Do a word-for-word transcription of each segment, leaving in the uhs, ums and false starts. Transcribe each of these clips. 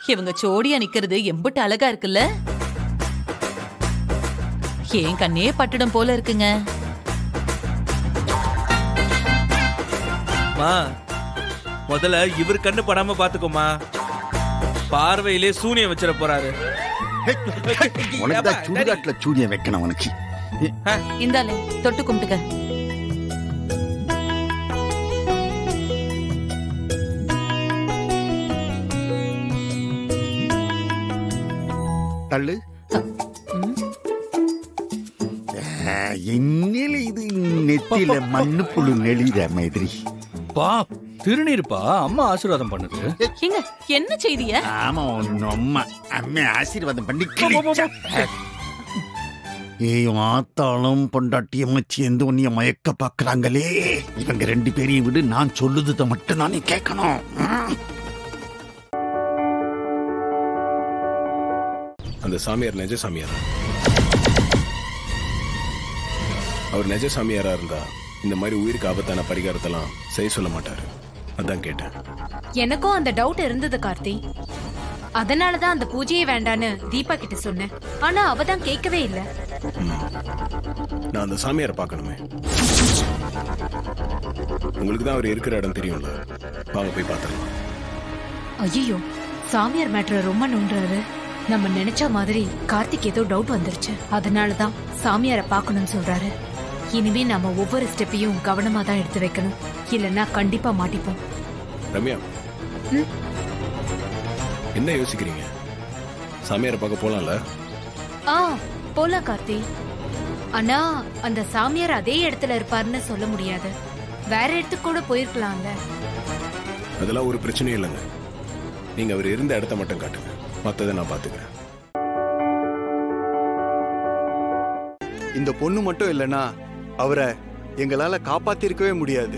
இவங்க ஜோடியா நிக்கிறது எம்புட்டு அழகா இருக்குல்ல. ஏன் கண்ணே பட்டுடம் போல இருக்குங்க. முதல்ல இவர் கண்ணு படாம பாத்துக்கோமா. பார்வையிலே சூனியம் வச்சிட போறாரு. சுடுகாட்டுல சூனியம் வைக்கணும் உனக்கு. இந்தாலே தொட்டு கும்பிட்டுக்க. தள்ளு. என்னில இது நெத்தில மண்ணு புழு நெளித மாதிரி. பா திருநீர்ப்பா, அம்மா ஆசீர்வாதம் பண்ணுது. ஏங்க என்ன செய்திய? ஆமா அம்மா அம்மா ஆசீர்வாதம் பண்ணி. ஏய் ஆத்தாளும் பொண்டாட்டியம்மா சேர்ந்து உன்னைய மயக்க பாக்குறாங்களே. இவங்க ரெண்டு பேரையும் விடு, நான் சொல்லுறத மட்டும் நானே கேட்கணும். அந்த சாமியார் நெஜ சாமியார். அவர் நெஜ சாமியாரா இருந்தா இந்த மாதிரி உயிருக்கு ஆபத்தான பரிகாரத்தெல்லாம் செய்ய சொல்ல மாட்டாரு. அதான் கேட்டேன். எனக்கும் அந்த டவுட் இருந்தது கார்த்தி. அதனாலதான் அந்த பூஜையே வேண்டான்னு தீபா கிட்ட சொன்னேன். ஆனா அவதான் கேட்கவே இல்லை. நான் அந்த சாமியாரை பார்க்கணுமே. உங்களுக்கு தான் அவர் இருக்கிற இடம் தெரியும்ல, வாங்க போய் பார்த்துடலாம். ஐயோ, சாமியார் மேட்டரை ரொம்ப நோண்டுறாரு. நம்ம நினைச்ச மாதிரி கார்த்திக் ஏதோ டவுட் வந்துருச்சு. அதனாலதான் சாமியாரை பார்க்கணும்னு சொல்றாரு. இனிமே நாம ஒவ்வொரு ஸ்டெப்பையும் கவனமா தான் எடுத்து வைக்கணும், இல்லன்னா கண்டிப்பா மாட்டிப்போம். ரம்யா, என்ன யோசிக்கிறீங்க? சாமியாரை பார்க்க போலாம்ல? ஆ போலாம் கார்த்தி. ஆனா அந்த சாமியார் அதே இடத்துல இருப்பாருன்னு சொல்ல முடியாது. வேற இடத்துக்கு கூட போயிருக்கலாம்ல. அதெல்லாம் ஒரு பிரச்சனையும் இல்லைங்க. நீங்க அவர் இருந்த இடத்த மட்டும் காட்டுங்க, மத்ததை நான் பாத்துக்கிறேன். இந்த பொண்ணு மட்டும் இல்லைன்னா அவரை எங்களால காப்பாத்திருக்கவே முடியாது.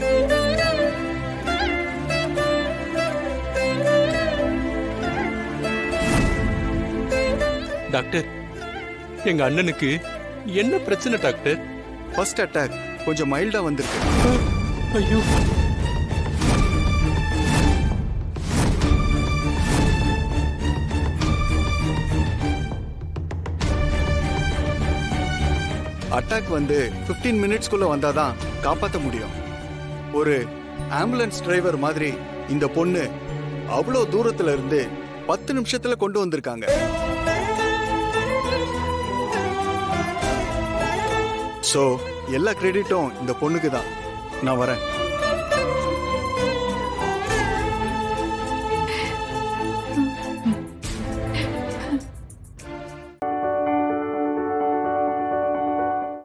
டாக்டர், எங்க அண்ணனுக்கு என்ன பிரச்சனை டாக்டர்? ஃபர்ஸ்ட் அட்டாக் கொஞ்சம் மைல்டா வந்திருக்கு. ஐயோ, அட்டாக் வந்து பதினைந்து மினிட்ஸ்க்குள்ள வந்தாதான் காப்பாற்ற முடியும். ஒரு ஆம்புலன்ஸ் டிரைவர் மாதிரி இந்த பொண்ணு அவ்வளோ தூரத்துல இருந்து பத்து நிமிஷத்துல கொண்டு வந்திருக்காங்க. சோ எல்லா கிரெடிட்டும் இந்த பொண்ணுக்கு தான். நான் வரேன்.